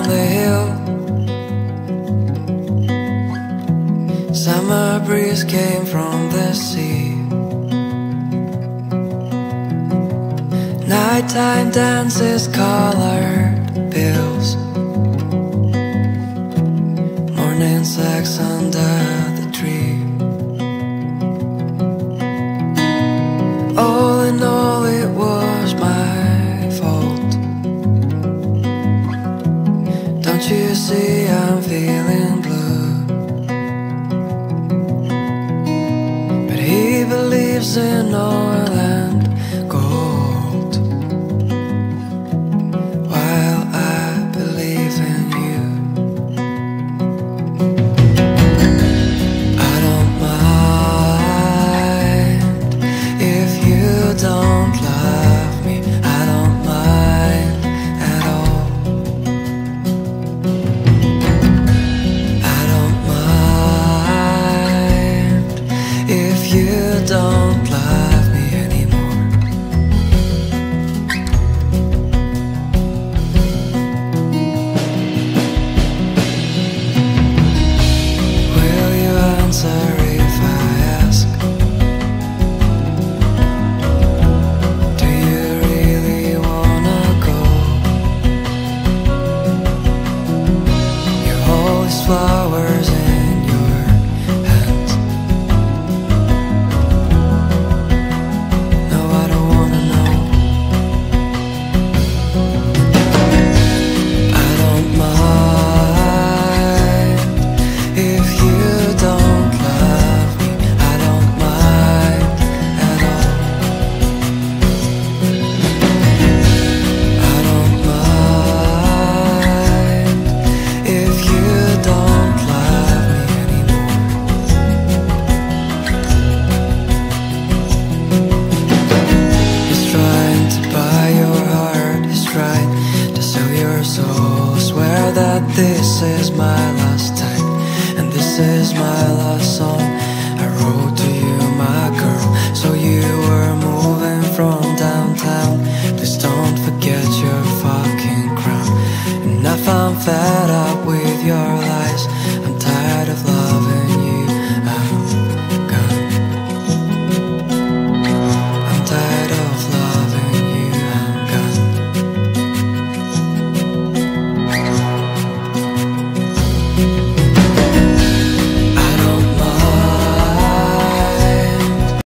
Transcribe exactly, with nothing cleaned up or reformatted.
the hill. Summer breeze came from the sea. Nighttime dances, colored pills. Morning sex under the tree. All in all, it was my fault. Don't you see I'm feeling blue? But he believes in oil and gold, while I believe in you. I don't mind if you don't love me. I don't mind at all. I don't mind if you don't love me anymore. Will you answer if I ask? Do you really wanna go? You hold these flowers in your hands. No, I don't wanna know. I don't mind if you don't love me. I don't mind at all. I don't mind if you don't love me anymore. He's trying to buy your heart. He's trying to sell your soul. Swear that this is my last time, and this is my last song I wrote to you, my girl. So you were moving from downtown. Please don't forget your fucking crown. And I found that